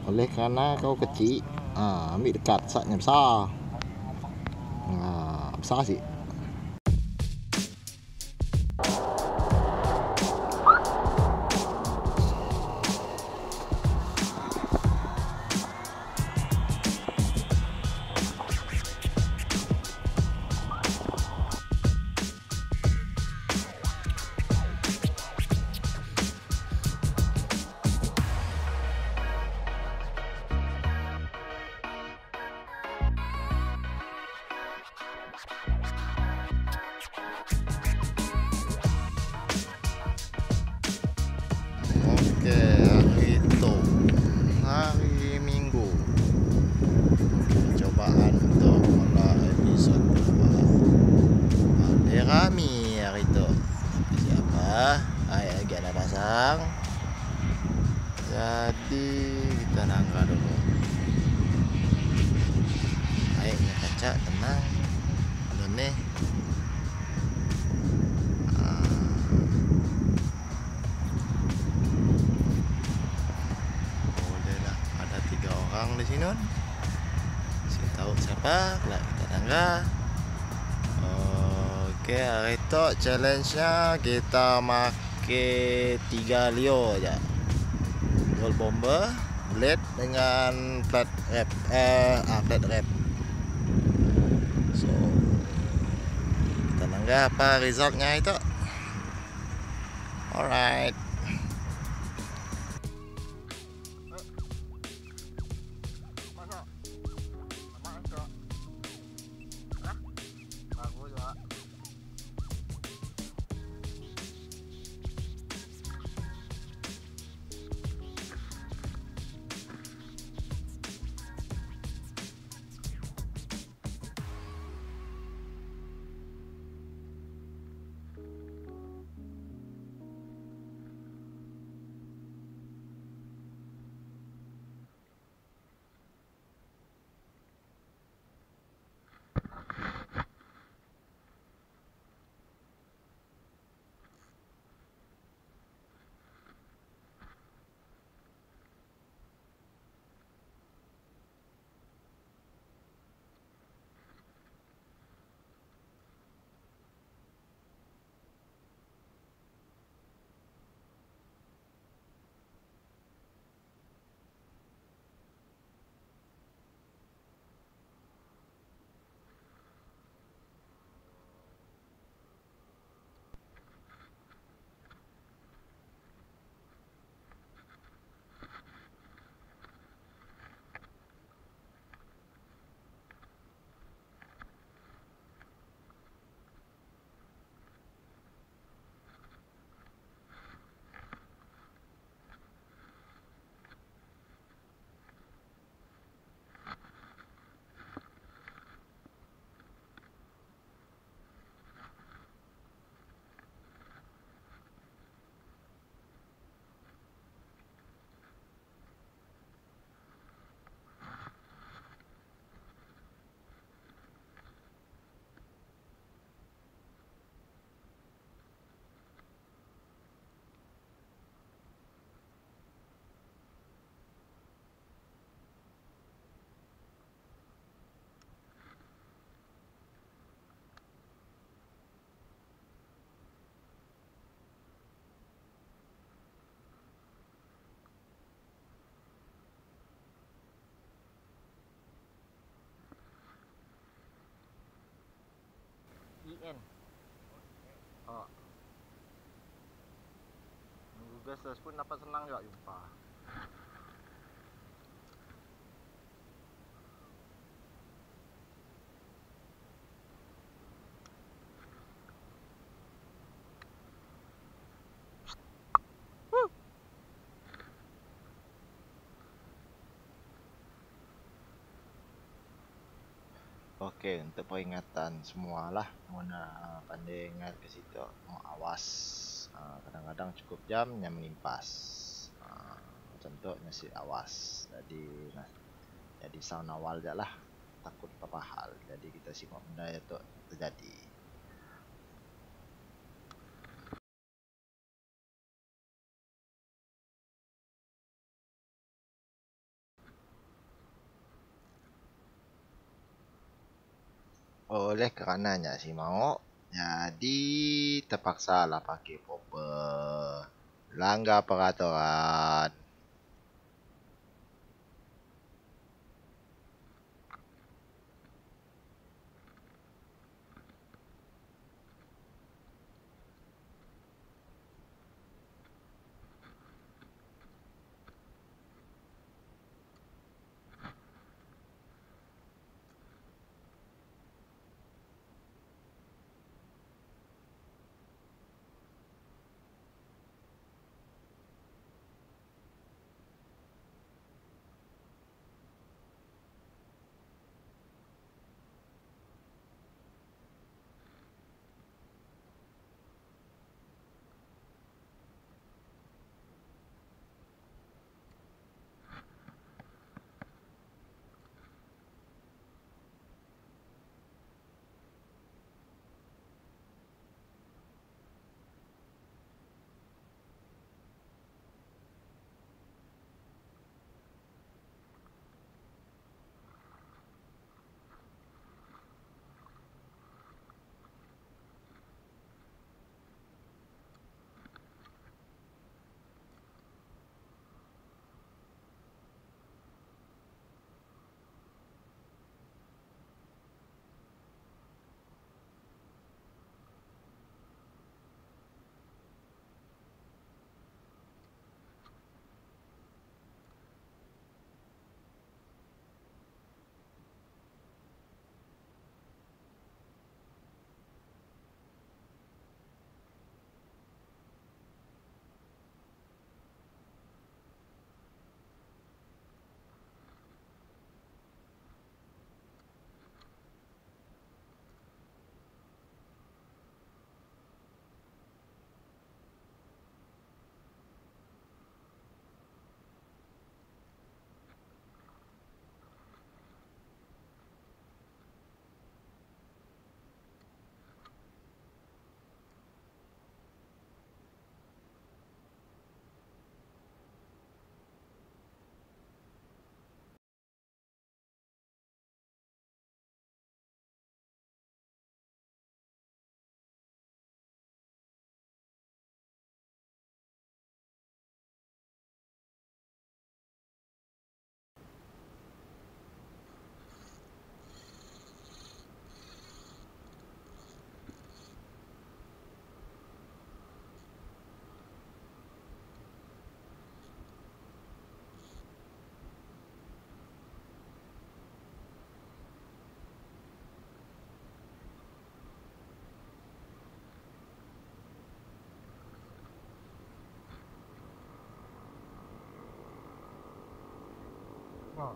Oleh kerana kau kecil, ambil dekat satnya besar. Besar sih. Oke, hari Minggu, percobaan untuk mula episod kedua. Ada Rami hari itu, tapi siapa? Lagi ada pasang. Jadi kita nangka dulu. Airnya kaca tenang. Belum nih. Di sini saya tahu siapa lah kita tangga. Oke, hari itu challenge-nya kita make 3 Leo aja. Gold bomber, blade dengan flat wrap, flat wrap. So kita tangga apa resultnya itu. Alright. IN. Google search pun dapat senang juga jumpa. Oke, untuk peringatan semualah, mana pandai ingat ke situ, mau awas. Kadang-kadang cukup jamnya menimpas. Contohnya si awas. Jadi sound awal je lah, takut apa hal. Jadi kita simak benda itu terjadi. oleh karenanya si mau jadi terpaksalah pakai popper, langgar peraturan. Wah.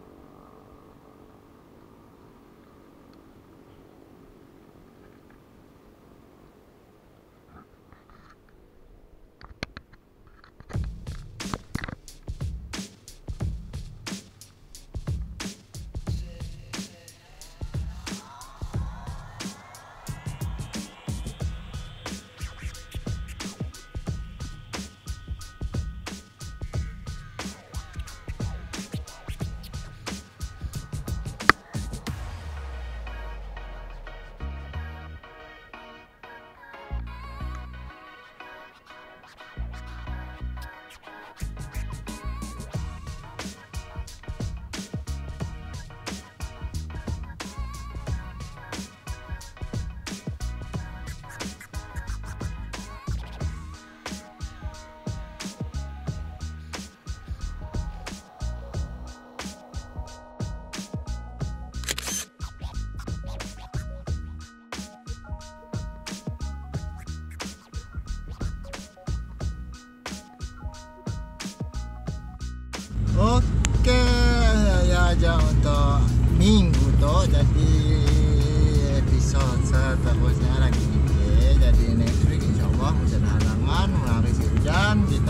Oke, ya aja untuk minggu tuh. Jadi episode seterusnya lagi. Jadi next week insya Allah hujan halangan, mengakhiri hujan gitu.